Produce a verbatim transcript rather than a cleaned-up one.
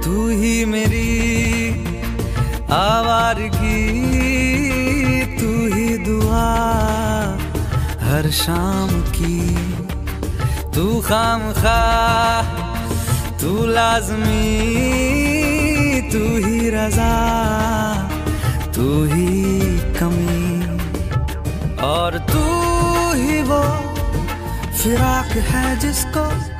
तू ही मेरी आवारगी, तू ही दुआ हर शाम की। तू खामखा, तू लाज़मी, तू ही रज़ा, तू ही कमी। और तू ही वो फिराक है जिसको